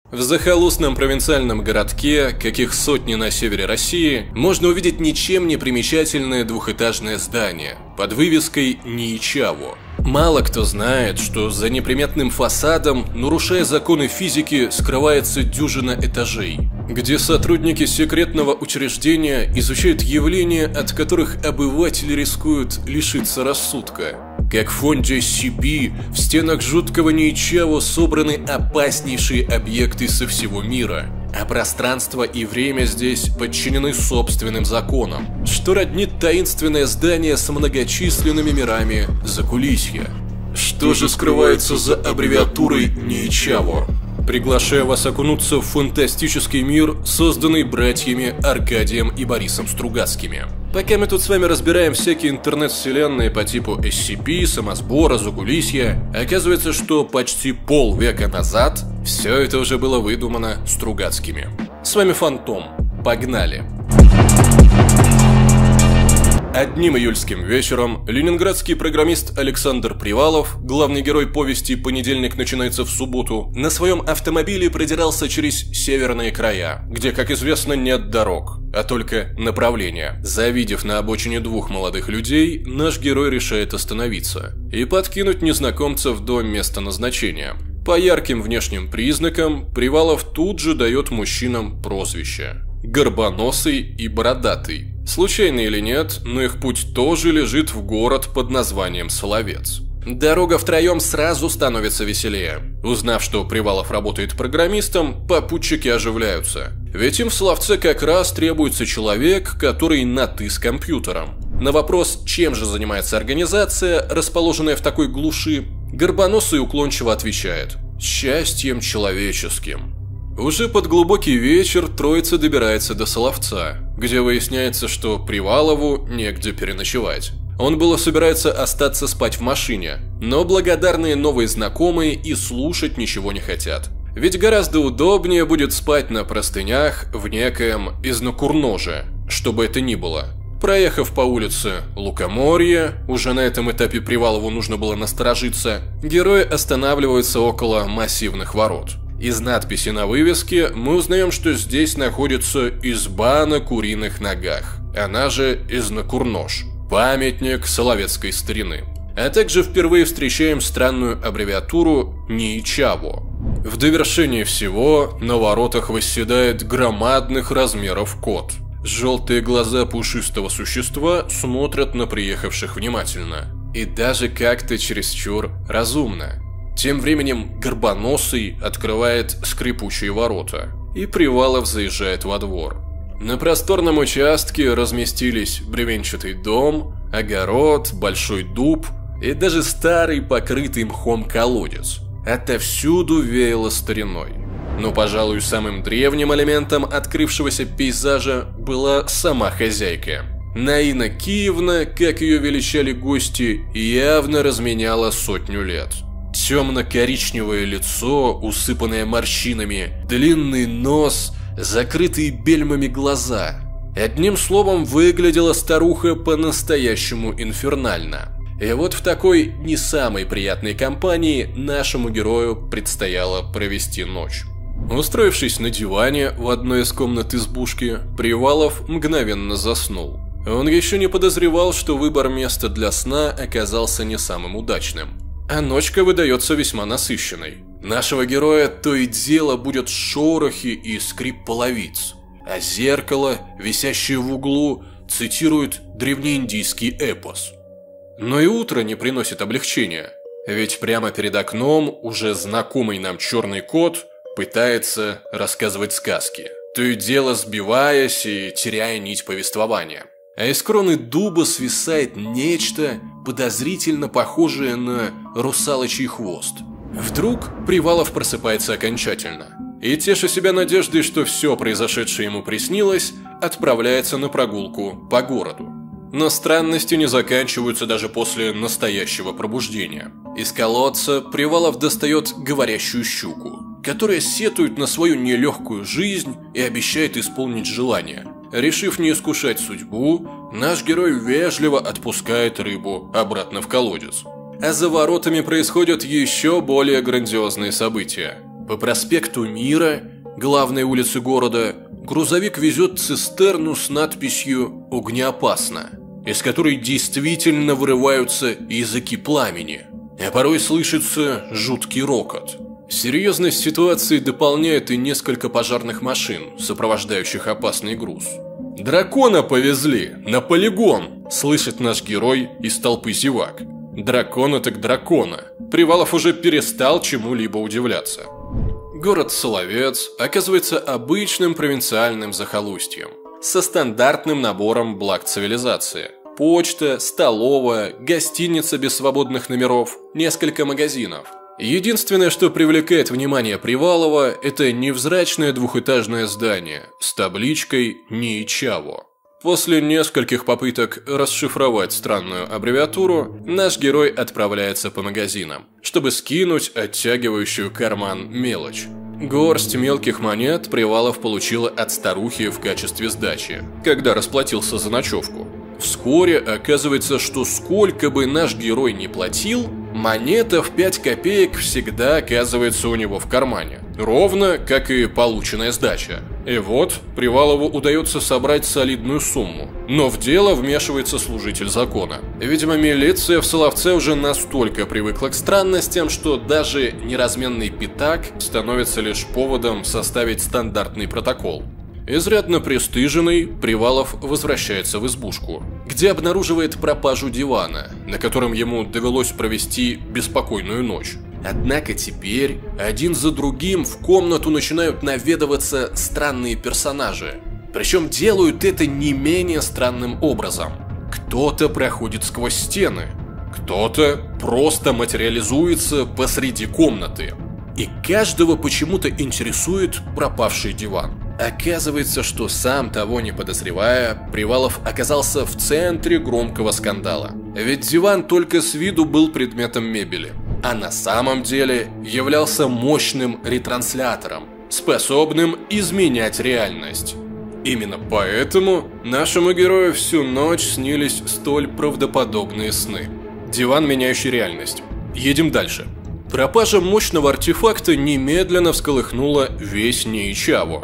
В захолустном провинциальном городке, каких сотни на севере России, можно увидеть ничем не примечательное двухэтажное здание под вывеской «Ничаво». Мало кто знает, что за неприметным фасадом, нарушая законы физики, скрывается дюжина этажей, где сотрудники секретного учреждения изучают явления, от которых обыватели рискуют лишиться рассудка. Как в фонде SCP, в стенах жуткого Ничаво собраны опаснейшие объекты со всего мира, а пространство и время здесь подчинены собственным законам, что роднит таинственное здание с многочисленными мирами закулисья. Что же скрывается за аббревиатурой Ничаво? Приглашаю вас окунуться в фантастический мир, созданный братьями Аркадием и Борисом Стругацкими. Пока мы тут с вами разбираем всякие интернет-вселенные по типу SCP, самосбора, закулисья, оказывается, что почти полвека назад все это уже было выдумано Стругацкими. С вами Фантом. Погнали! Одним июльским вечером ленинградский программист Александр Привалов, главный герой повести «Понедельник начинается в субботу», на своем автомобиле продирался через северные края, где, как известно, нет дорог, а только направления. Завидев на обочине двух молодых людей, наш герой решает остановиться и подкинуть незнакомцев до места назначения. По ярким внешним признакам Привалов тут же дает мужчинам прозвище – Горбоносый и Бородатый. Случайно или нет, но их путь тоже лежит в город под названием Соловец. Дорога втроем сразу становится веселее. Узнав, что Привалов работает программистом, попутчики оживляются. Ведь им в Соловце как раз требуется человек, который на «ты» с компьютером. На вопрос, чем же занимается организация, расположенная в такой глуши, Горбоносый уклончиво отвечает: «Счастьем человеческим». Уже под глубокий вечер троица добирается до Соловца, где выясняется, что Привалову негде переночевать. Он было собирается остаться спать в машине, но благодарные новые знакомые и слушать ничего не хотят. Ведь гораздо удобнее будет спать на простынях в некоем Изнокурноже, что бы это ни было. Проехав по улице Лукоморье, уже на этом этапе Привалову нужно было насторожиться, герои останавливаются около массивных ворот. Из надписи на вывеске мы узнаем, что здесь находится изба на куриных ногах, она же Изнокурнож, памятник соловецкой старины. А также впервые встречаем странную аббревиатуру Ничаво. В довершение всего на воротах восседает громадных размеров кот. Желтые глаза пушистого существа смотрят на приехавших внимательно. И даже как-то чересчур разумно. Тем временем Горбоносый открывает скрипучие ворота, и Привалов заезжает во двор. На просторном участке разместились бревенчатый дом, огород, большой дуб и даже старый покрытый мхом колодец. Отовсюду веяло стариной. Но, пожалуй, самым древним элементом открывшегося пейзажа была сама хозяйка. Наина Киевна, как ее величали гости, явно разменяла 100 лет. Темно-коричневое лицо, усыпанное морщинами, длинный нос, закрытые бельмами глаза. Одним словом, выглядела старуха по-настоящему инфернально. И вот в такой не самой приятной компании нашему герою предстояло провести ночь. Устроившись на диване в одной из комнат избушки, Привалов мгновенно заснул. Он еще не подозревал, что выбор места для сна оказался не самым удачным. А ночка выдается весьма насыщенной. Нашего героя то и дело будут шорохи и скрип половиц, а зеркало, висящее в углу, цитирует древнеиндийский эпос. Но и утро не приносит облегчения, ведь прямо перед окном уже знакомый нам черный кот пытается рассказывать сказки, то и дело сбиваясь и теряя нить повествования. А из кроны дуба свисает нечто, подозрительно похожее на русалочий хвост. Вдруг Привалов просыпается окончательно и, теша себя надеждой, что все произошедшее ему приснилось, отправляется на прогулку по городу. Но странности не заканчиваются даже после настоящего пробуждения. Из колодца Привалов достает говорящую щуку, которая сетует на свою нелегкую жизнь и обещает исполнить желание. Решив не искушать судьбу, наш герой вежливо отпускает рыбу обратно в колодец. А за воротами происходят еще более грандиозные события. По проспекту Мира, главной улице города, грузовик везет цистерну с надписью «Огнеопасно», из которой действительно вырываются языки пламени, а порой слышится жуткий рокот. Серьезность ситуации дополняет и несколько пожарных машин, сопровождающих опасный груз. «Дракона повезли! На полигон!» – слышит наш герой из толпы зевак. Дракона так дракона. Привалов уже перестал чему-либо удивляться. Город Соловец оказывается обычным провинциальным захолустьем, со стандартным набором благ цивилизации. Почта, столовая, гостиница без свободных номеров, несколько магазинов. Единственное, что привлекает внимание Привалова, это невзрачное двухэтажное здание с табличкой «Нейчаво». После нескольких попыток расшифровать странную аббревиатуру, наш герой отправляется по магазинам, чтобы скинуть оттягивающую карман мелочь. Горсть мелких монет Привалов получил от старухи в качестве сдачи, когда расплатился за ночевку. Вскоре оказывается, что сколько бы наш герой ни платил, монета в 5 копеек всегда оказывается у него в кармане. Ровно, как и полученная сдача. И вот, Привалову удается собрать солидную сумму. Но в дело вмешивается служитель закона. Видимо, милиция в Соловце уже настолько привыкла к странностям, что даже неразменный пятак становится лишь поводом составить стандартный протокол. Изрядно пристыженный, Привалов возвращается в избушку, где обнаруживает пропажу дивана, на котором ему довелось провести беспокойную ночь. Однако теперь один за другим в комнату начинают наведываться странные персонажи. Причем делают это не менее странным образом. Кто-то проходит сквозь стены, кто-то просто материализуется посреди комнаты. И каждого почему-то интересует пропавший диван. Оказывается, что сам того не подозревая, Привалов оказался в центре громкого скандала. Ведь диван только с виду был предметом мебели, а на самом деле являлся мощным ретранслятором, способным изменять реальность. Именно поэтому нашему герою всю ночь снились столь правдоподобные сны. Диван, меняющий реальность. Едем дальше. Пропажа мощного артефакта немедленно всколыхнула весь Нейчаво.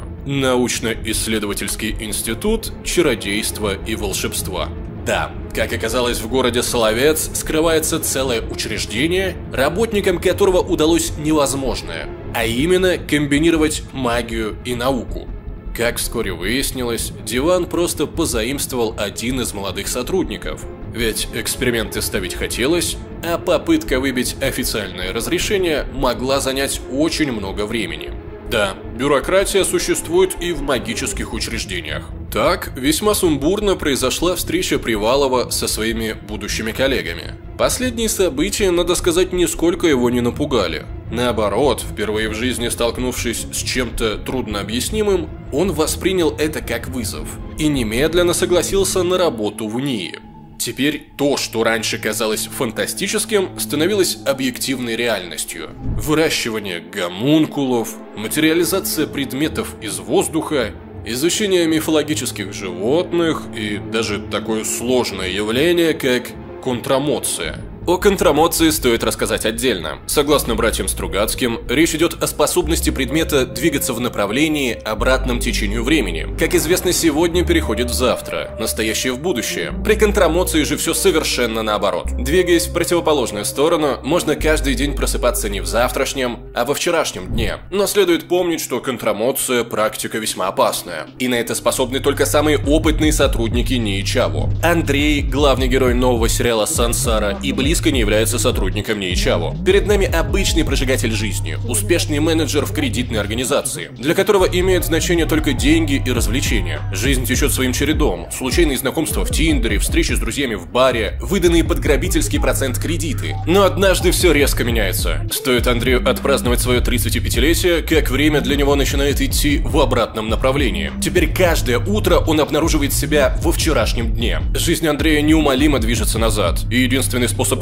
Научно-исследовательский институт чародейства и волшебства. Да, как оказалось, в городе Соловец скрывается целое учреждение, работникам которого удалось невозможное, а именно комбинировать магию и науку. Как вскоре выяснилось, диван просто позаимствовал один из молодых сотрудников. Ведь эксперименты ставить хотелось, а попытка выбить официальное разрешение могла занять очень много времени. Да, бюрократия существует и в магических учреждениях. Так, весьма сумбурно произошла встреча Привалова со своими будущими коллегами. Последние события, надо сказать, нисколько его не напугали. Наоборот, впервые в жизни столкнувшись с чем-то труднообъяснимым, он воспринял это как вызов и немедленно согласился на работу в НИИ. Теперь то, что раньше казалось фантастическим, становилось объективной реальностью. Выращивание гомункулов, материализация предметов из воздуха, изучение мифологических животных и даже такое сложное явление, как контрамоция. О контрамоции стоит рассказать отдельно. Согласно братьям Стругацким, речь идет о способности предмета двигаться в направлении, обратном течению времени. Как известно, сегодня переходит в завтра, настоящее в будущее. При контрамоции же все совершенно наоборот. Двигаясь в противоположную сторону, можно каждый день просыпаться не в завтрашнем, а во вчерашнем дне. Но следует помнить, что контрамоция – практика весьма опасная. И на это способны только самые опытные сотрудники Нейчаво. Андрей, главный герой нового сериала «Сансара», и близко не является сотрудником Нейчаво. Перед нами обычный прожигатель жизни, успешный менеджер в кредитной организации, для которого имеет значение только деньги и развлечения. Жизнь течет своим чередом, случайные знакомства в Тиндере, встречи с друзьями в баре, выданные под грабительский процент кредиты. Но однажды все резко меняется. Стоит Андрею отпраздновать свое 35-летие, как время для него начинает идти в обратном направлении. Теперь каждое утро он обнаруживает себя во вчерашнем дне. Жизнь Андрея неумолимо движется назад, и единственный способ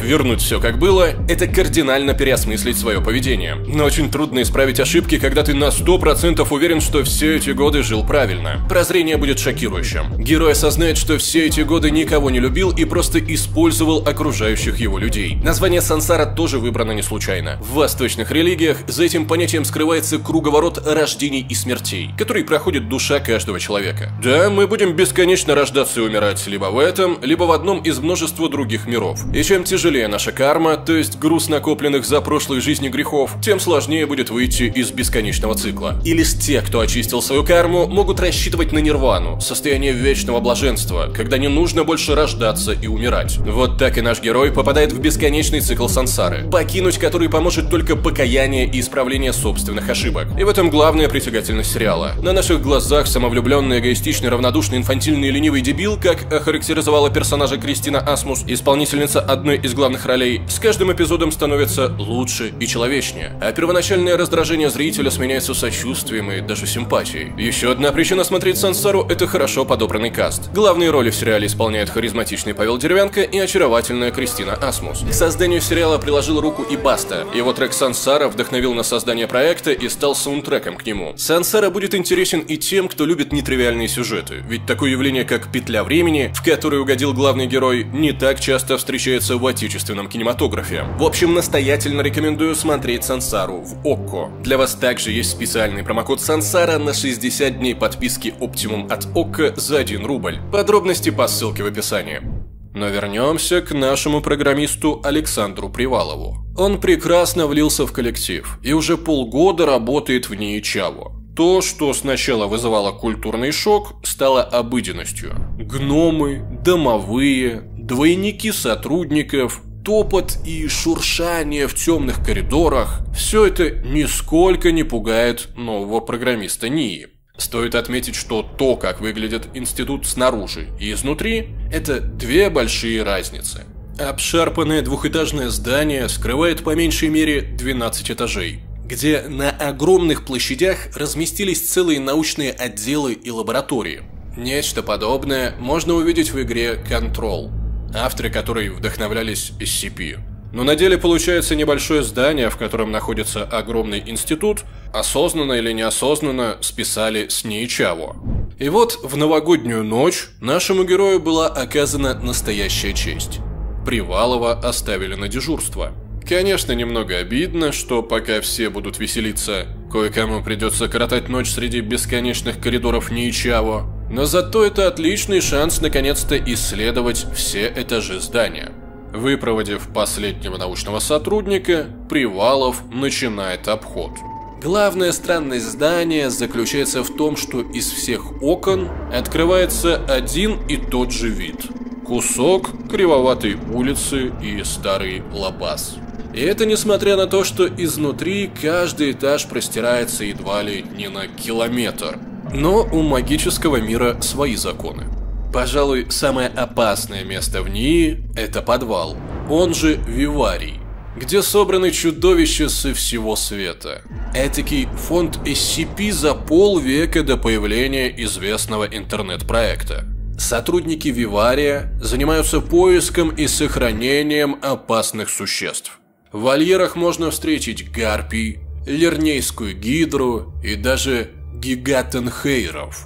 Вернуть все как было – это кардинально переосмыслить свое поведение. Но очень трудно исправить ошибки, когда ты на 100% уверен, что все эти годы жил правильно. Прозрение будет шокирующим. Герой осознает, что все эти годы никого не любил и просто использовал окружающих его людей. Название сансара тоже выбрано не случайно. В восточных религиях за этим понятием скрывается круговорот рождений и смертей, который проходит душа каждого человека. Да, мы будем бесконечно рождаться и умирать либо в этом, либо в одном из множества других миров. И чем тяжелее наша карма, то есть груз накопленных за прошлой жизни грехов, тем сложнее будет выйти из бесконечного цикла. И лишь те, кто очистил свою карму, могут рассчитывать на нирвану, состояние вечного блаженства, когда не нужно больше рождаться и умирать. Вот так и наш герой попадает в бесконечный цикл сансары, покинуть который поможет только покаяние и исправление собственных ошибок. И в этом главная притягательность сериала. На наших глазах самовлюбленный, эгоистичный, равнодушный, инфантильный и ленивый дебил, как охарактеризовала персонажа Кристина Асмус, исполнительница одной из главных ролей, с каждым эпизодом становится лучше и человечнее, а первоначальное раздражение зрителя сменяется сочувствием и даже симпатией. Еще одна причина смотреть сансару – это хорошо подобранный каст. Главные роли в сериале исполняют харизматичный Павел Деревянко и очаровательная Кристина Асмус. К созданию сериала приложил руку и Баста. Его трек «Сансара» вдохновил на создание проекта и стал саундтреком к нему. «Сансара» будет интересен и тем, кто любит нетривиальные сюжеты, ведь такое явление, как «Петля времени», в которой угодил главный герой, не так часто встречается в отечественном кинематографе. В общем, настоятельно рекомендую смотреть «Сансару» в ОККО. Для вас также есть специальный промокод «Сансара» на 60 дней подписки Optimum от ОККО за 1 рубль. Подробности по ссылке в описании. Но вернемся к нашему программисту Александру Привалову. Он прекрасно влился в коллектив и уже полгода работает в НИИ Чаво. То, что сначала вызывало культурный шок, стало обыденностью. Гномы, домовые, двойники сотрудников, топот и шуршание в темных коридорах – все это нисколько не пугает нового программиста НИИ. Стоит отметить, что то, как выглядит институт снаружи и изнутри, это две большие разницы. Обшарпанное двухэтажное здание скрывает по меньшей мере 12 этажей, где на огромных площадях разместились целые научные отделы и лаборатории. Нечто подобное можно увидеть в игре Control, авторы которой вдохновлялись SCP. Но на деле получается небольшое здание, в котором находится огромный институт, осознанно или неосознанно списали с НИИ Чаво. И вот в новогоднюю ночь нашему герою была оказана настоящая честь. Привалова оставили на дежурство. Конечно, немного обидно, что пока все будут веселиться, кое-кому придется коротать ночь среди бесконечных коридоров НИИ Чаво, но зато это отличный шанс наконец-то исследовать все этажи здания. Выпроводив последнего научного сотрудника, Привалов начинает обход. Главная странность здания заключается в том, что из всех окон открывается один и тот же вид. Кусок кривоватой улицы и старый лабаз. И это несмотря на то, что изнутри каждый этаж простирается едва ли не на километр. Но у магического мира свои законы. Пожалуй, самое опасное место в НИИ – это подвал, он же Виварий, где собраны чудовища со всего света. Этакий фонд SCP за полвека до появления известного интернет-проекта. Сотрудники Вивария занимаются поиском и сохранением опасных существ. В вольерах можно встретить гарпий, лернейскую гидру и даже гигатенхейров.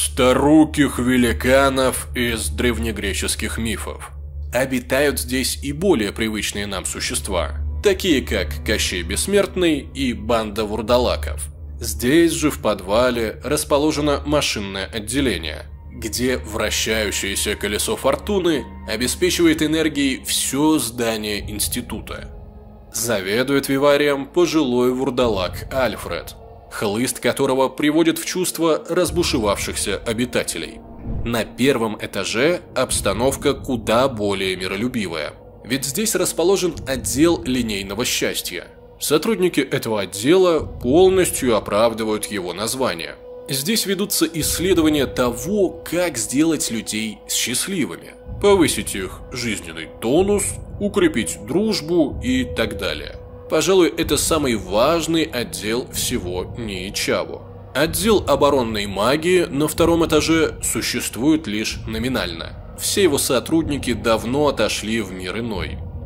Старуких великанов из древнегреческих мифов. Обитают здесь и более привычные нам существа, такие как Кощей Бессмертный и банда вурдалаков. Здесь же в подвале расположено машинное отделение, где вращающееся колесо фортуны обеспечивает энергией все здание института. Заведует Виварием пожилой вурдалак Альфред, хлыст которого приводит в чувство разбушевавшихся обитателей. На первом этаже обстановка куда более миролюбивая, ведь здесь расположен отдел линейного счастья. Сотрудники этого отдела полностью оправдывают его название. Здесь ведутся исследования того, как сделать людей счастливыми, повысить их жизненный тонус, укрепить дружбу и так далее. Пожалуй, это самый важный отдел всего НИИ Чаво. Отдел оборонной магии на втором этаже существует лишь номинально. Все его сотрудники давно отошли в мир иной.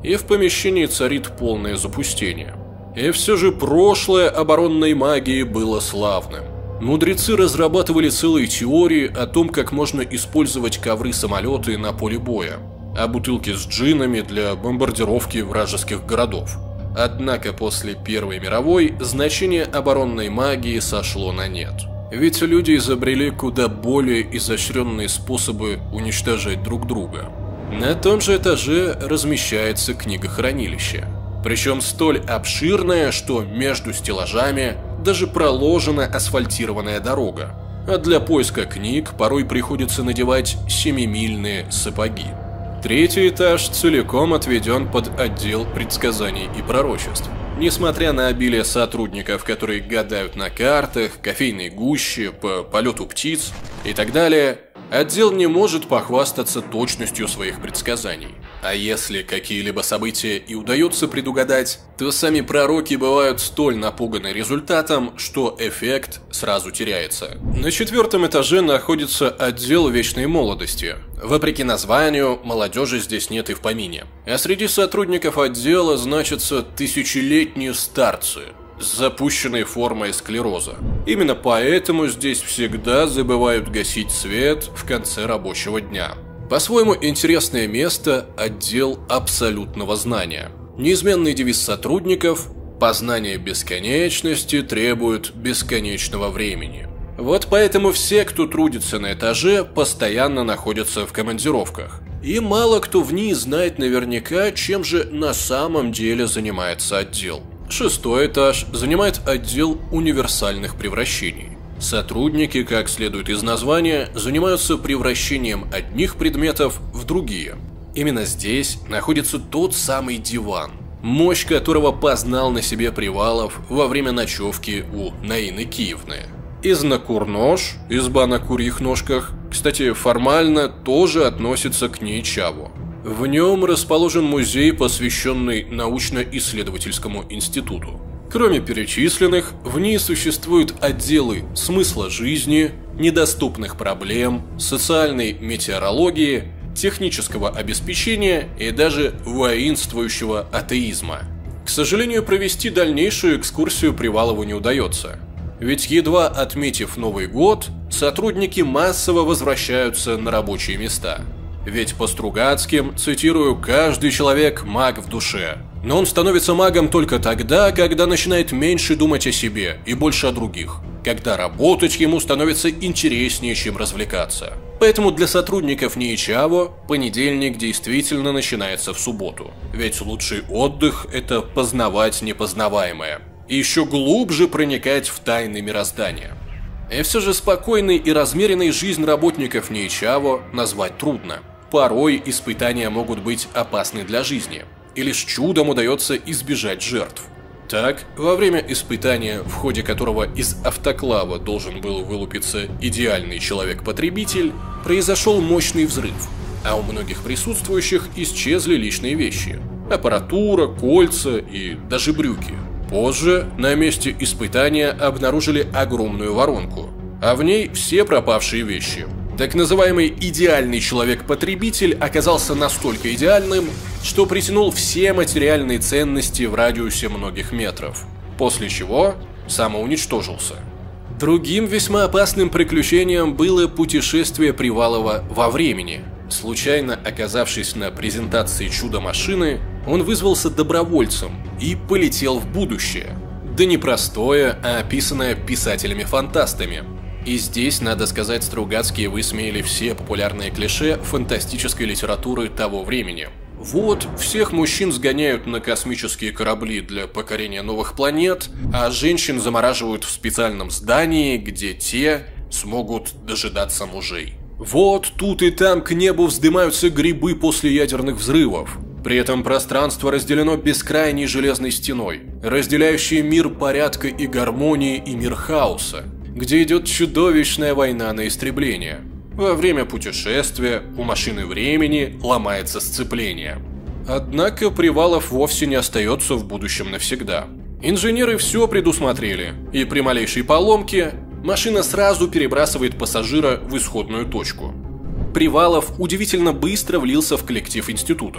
и в помещении царит полное запустение. И все же прошлое оборонной магии было славным. Мудрецы разрабатывали целые теории о том, как можно использовать ковры-самолеты на поле боя, а бутылки с джинами для бомбардировки вражеских городов. Однако после Первой мировой значение оборонной магии сошло на нет. Ведь люди изобрели куда более изощренные способы уничтожать друг друга. На том же этаже размещается книгохранилище. Причем столь обширное, что между стеллажами даже проложена асфальтированная дорога. А для поиска книг порой приходится надевать 7-мильные сапоги. Третий этаж целиком отведен под отдел предсказаний и пророчеств. Несмотря на обилие сотрудников, которые гадают на картах, кофейной гуще, по полету птиц и так далее, отдел не может похвастаться точностью своих предсказаний. А если какие-либо события и удается предугадать, то сами пророки бывают столь напуганы результатом, что эффект сразу теряется. На 4-м этаже находится отдел вечной молодости. Вопреки названию, молодежи здесь нет и в помине. А среди сотрудников отдела значатся тысячелетние старцы с запущенной формой склероза. Именно поэтому здесь всегда забывают гасить свет в конце рабочего дня. По-своему интересное место – отдел абсолютного знания. Неизменный девиз сотрудников – познание бесконечности требует бесконечного времени. Вот поэтому все, кто трудится на этаже, постоянно находятся в командировках. И мало кто в ней знает наверняка, чем же на самом деле занимается отдел. 6-й этаж занимает отдел универсальных превращений. Сотрудники, как следует из названия, занимаются превращением одних предметов в другие. Именно здесь находится тот самый диван, мощь которого познал на себе Привалов во время ночевки у Наины Киевны. Изнакурнож, изба на курьих ножках, кстати, формально тоже относится к Нейчаву. В нем расположен музей, посвященный научно-исследовательскому институту. Кроме перечисленных, в ней существуют отделы смысла жизни, недоступных проблем, социальной метеорологии, технического обеспечения и даже воинствующего атеизма. К сожалению, провести дальнейшую экскурсию Привалову не удается. Ведь едва отметив Новый год, сотрудники массово возвращаются на рабочие места. Ведь по Стругацким, цитирую, «каждый человек маг в душе». Но он становится магом только тогда, когда начинает меньше думать о себе и больше о других. Когда работать ему становится интереснее, чем развлекаться. Поэтому для сотрудников Нейчаво понедельник действительно начинается в субботу. Ведь лучший отдых – это познавать непознаваемое. И еще глубже проникать в тайны мироздания. И все же спокойной и размеренной жизнь работников Нейчаво назвать трудно. Порой испытания могут быть опасны для жизни. И лишь чудом удается избежать жертв. Так, во время испытания, в ходе которого из автоклава должен был вылупиться идеальный человек-потребитель, произошел мощный взрыв, а у многих присутствующих исчезли личные вещи – аппаратура, кольца и даже брюки. Позже на месте испытания обнаружили огромную воронку, а в ней все пропавшие вещи. Так называемый идеальный человек-потребитель оказался настолько идеальным, что притянул все материальные ценности в радиусе многих метров, после чего самоуничтожился. Другим весьма опасным приключением было путешествие Привалова во времени. Случайно оказавшись на презентации чудо-машины, он вызвался добровольцем и полетел в будущее. Да не простое, а описанное писателями-фантастами. И здесь, надо сказать, Стругацкие высмеяли все популярные клише фантастической литературы того времени. Вот, всех мужчин сгоняют на космические корабли для покорения новых планет, а женщин замораживают в специальном здании, где те смогут дожидаться мужей. Вот, тут и там к небу вздымаются грибы после ядерных взрывов. При этом пространство разделено бескрайней железной стеной, разделяющей мир порядка и гармонии и мир хаоса, где идет чудовищная война на истребление. Во время путешествия у машины времени ломается сцепление. Однако Привалов вовсе не остается в будущем навсегда. Инженеры все предусмотрели, и при малейшей поломке машина сразу перебрасывает пассажира в исходную точку. Привалов удивительно быстро влился в коллектив института.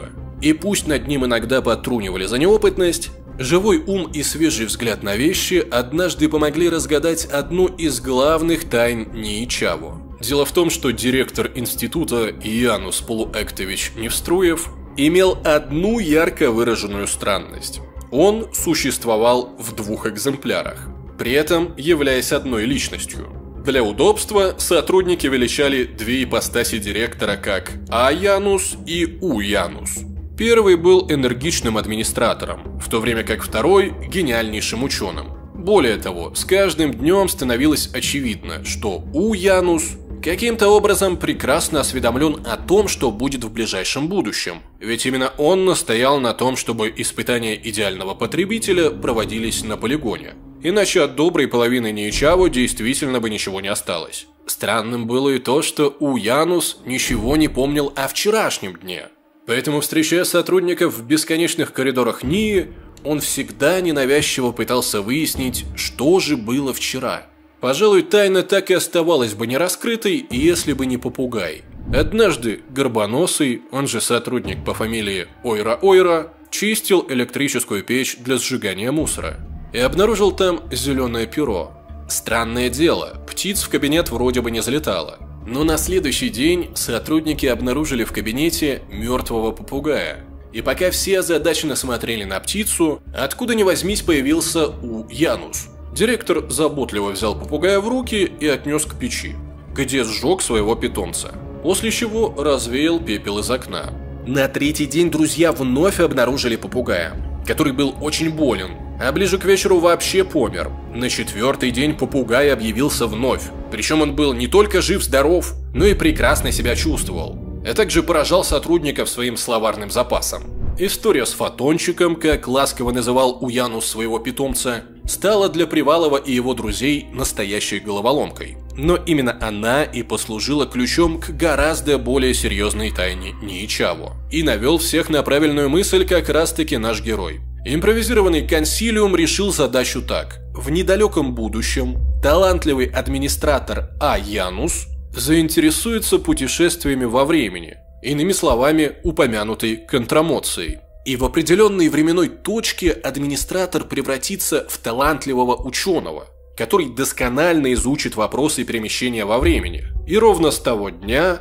И пусть над ним иногда потрунивали за неопытность, живой ум и свежий взгляд на вещи однажды помогли разгадать одну из главных тайн НИИ Чаво. Дело в том, что директор института Янус Полуэктович Невструев имел одну ярко выраженную странность. Он существовал в 2 экземплярах, при этом являясь одной личностью. Для удобства сотрудники величали 2 ипостаси директора как А-Янус и У-Янус. Первый был энергичным администратором, в то время как второй – гениальнейшим ученым. Более того, с каждым днем становилось очевидно, что У-Янус каким-то образом прекрасно осведомлен о том, что будет в ближайшем будущем. Ведь именно он настоял на том, чтобы испытания идеального потребителя проводились на полигоне. Иначе от доброй половины НИИ Чаво действительно бы ничего не осталось. Странным было и то, что У-Янус ничего не помнил о вчерашнем дне. Поэтому, встречая сотрудников в бесконечных коридорах НИИ, он всегда ненавязчиво пытался выяснить, что же было вчера. Пожалуй, тайна так и оставалась бы нераскрытой, если бы не попугай. Однажды Горбоносый, он же сотрудник по фамилии Ойра-Ойра, чистил электрическую печь для сжигания мусора и обнаружил там зеленое перо. Странное дело, птиц в кабинет вроде бы не залетало. Но на следующий день сотрудники обнаружили в кабинете мертвого попугая. И пока все озадаченно смотрели на птицу, откуда ни возьмись появился У-Янус. Директор заботливо взял попугая в руки и отнес к печи, где сжег своего питомца, после чего развеял пепел из окна. На 3-й день друзья вновь обнаружили попугая, который был очень болен, а ближе к вечеру вообще помер. На 4-й день попугай объявился вновь, причем он был не только жив-здоров, но и прекрасно себя чувствовал, а также поражал сотрудников своим словарным запасом. История с Фотончиком, как ласково называл У-Янус своего питомца, стала для Привалова и его друзей настоящей головоломкой. Но именно она и послужила ключом к гораздо более серьезной тайне НИИ Чаво. И навел всех на правильную мысль как раз-таки наш герой. Импровизированный консилиум решил задачу так. В недалеком будущем талантливый администратор А-Янус заинтересуется путешествиями во времени, иными словами, упомянутой контрамоцией. И в определенной временной точке администратор превратится в талантливого ученого, который досконально изучит вопросы перемещения во времени. И ровно с того дня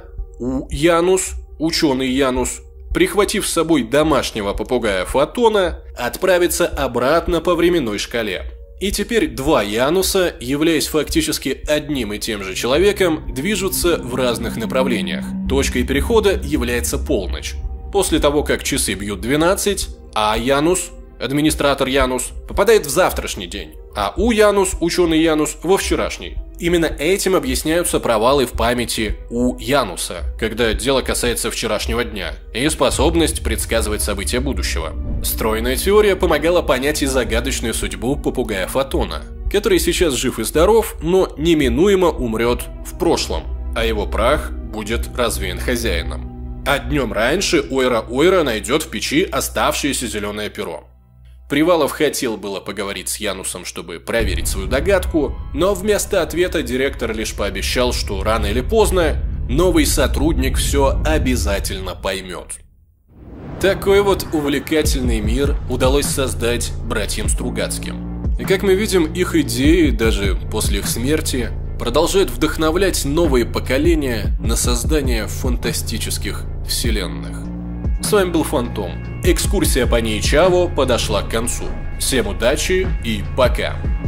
У-Янус, ученый Янус, прихватив с собой домашнего попугая Фотона, отправится обратно по временной шкале. И теперь 2 Януса, являясь фактически одним и тем же человеком, движутся в разных направлениях. Точкой перехода является полночь. После того, как часы бьют 12, А-Янус, администратор Янус, попадает в завтрашний день, а У-Янус, ученый Янус, во вчерашний. Именно этим объясняются провалы в памяти У-Януса, когда дело касается вчерашнего дня, и способность предсказывать события будущего. Стройная теория помогала понять и загадочную судьбу попугая Фотона, который сейчас жив и здоров, но неминуемо умрет в прошлом, а его прах будет развеян хозяином. А днем раньше Ойра-Ойра найдет в печи оставшееся зеленое перо. Привалов хотел было поговорить с Янусом, чтобы проверить свою догадку, но вместо ответа директор лишь пообещал, что рано или поздно новый сотрудник все обязательно поймет. Такой вот увлекательный мир удалось создать братьям Стругацким. И как мы видим, их идеи, даже после их смерти, продолжают вдохновлять новые поколения на создание фантастических вселенных. С вами был Фантом. Экскурсия по НИИ Чаво подошла к концу. Всем удачи и пока!